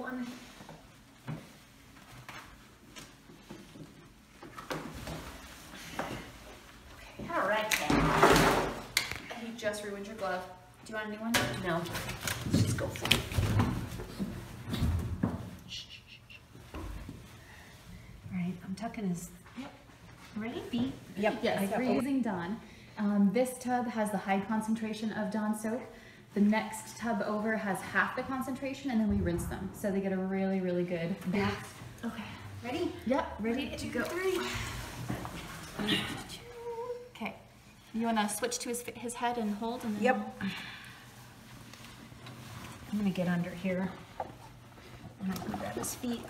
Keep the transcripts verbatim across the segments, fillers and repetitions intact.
one. Okay, all right, Kat. You just ruined your glove. Do you want a new one? No. Let's just go for it. All right, I'm tucking his Yep. ready feet. Yep. Yes, we're using Dawn. Um, this tub has the high concentration of Dawn soap. The next tub over has half the concentration, and then we rinse them. So they get a really, really good bath. Okay, ready? Yep, ready to go. Okay. You want to switch to his, his head and hold? And then Yep. I'm gonna get under here. And I can grab his feet.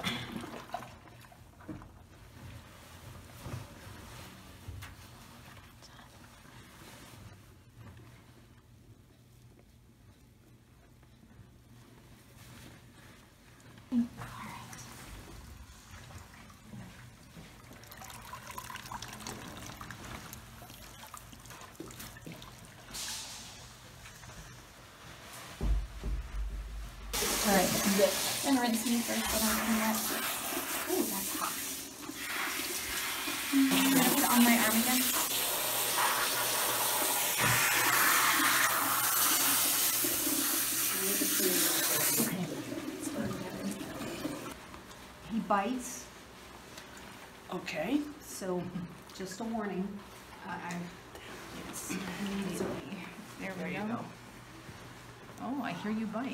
All right, and rinse me first, but I'm gonna let Ooh, that's hot. Mm, can I put it on my arm again? He bites, Okay. so just a warning. Uh, I, yes, immediately. There we There you go. go. Oh, I hear you bite.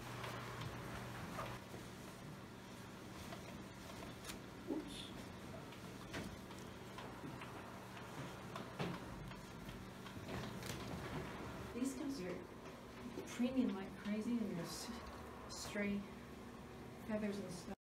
Oops. These guys are preening like crazy, and there's stray feathers and stuff.